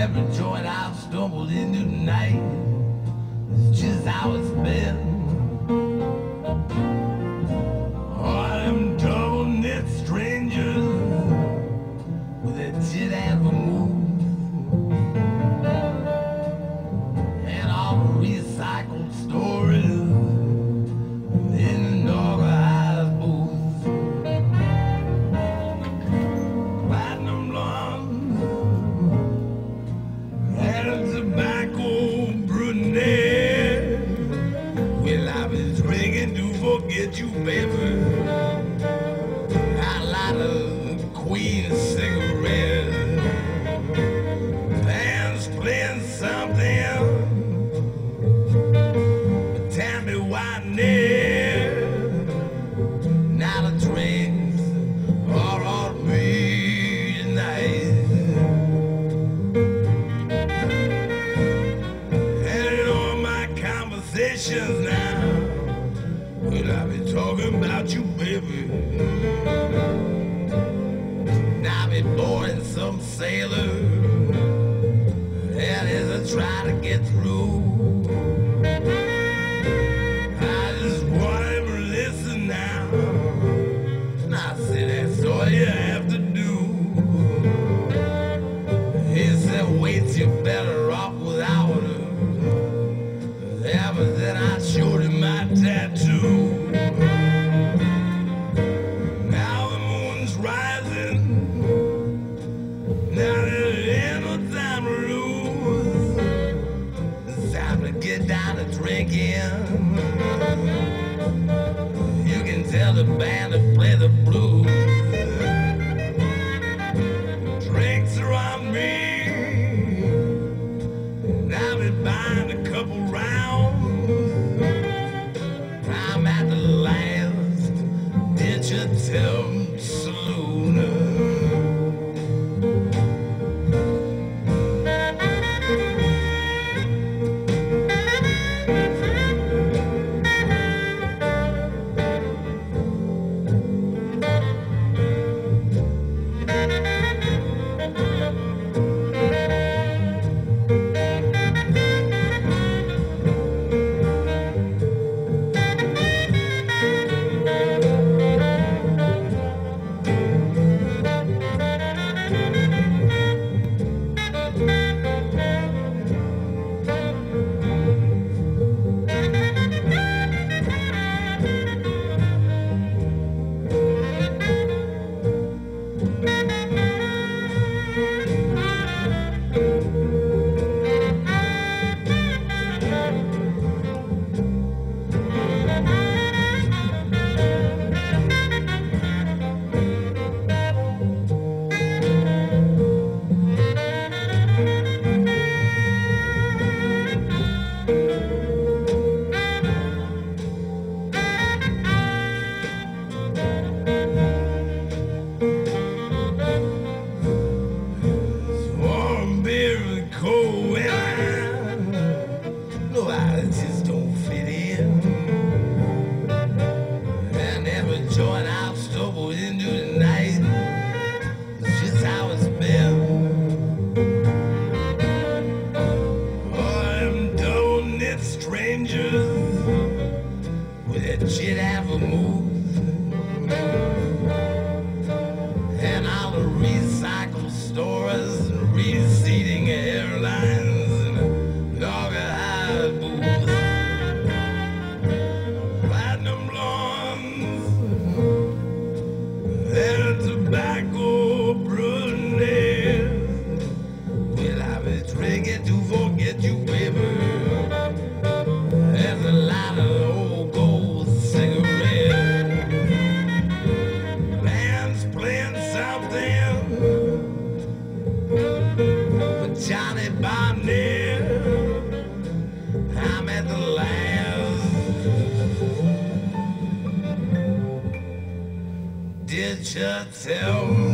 every joint I've stumbled into tonight is just how it's been. All them double-knit strangers with that shit and a move, and all the recycled stories in the organized booth. Platinum blonde and a tobacco brunette. Well, I've been drinking to forget you, baby. I light a Queen cigarette. Band's playing something, but tell me why now the drinks are on me tonight. And in all my conversations now, well, I've been talking about you, baby. Now I've been boarding some sailor, and as I try to get through, I just want him to listen now. And I said, that's all you have to do. He said, wait, you're better off without her. Yeah, but then I showed him my tattoo. Now the moon's rising. Now there ain't no time to lose. It's time to get down to drinking. You can tell the band to play the blues. Drinks are on me. And I've been buying a couple rounds. I'm at the last ditch attempt saloon. Just don't fit in. And every joint I've stumbled into tonight, it's just how it's been. All them double-knit strangers with that shit have a move, and all the recycled stores and receding airlines and organized booths. Platinum blondes and a tobacco brunette. Well, I've been drinking to forget you, baby. There's a lot of old gold cigarette. Band's playing something with Johnny Barnett. I'm at the last ditch attempt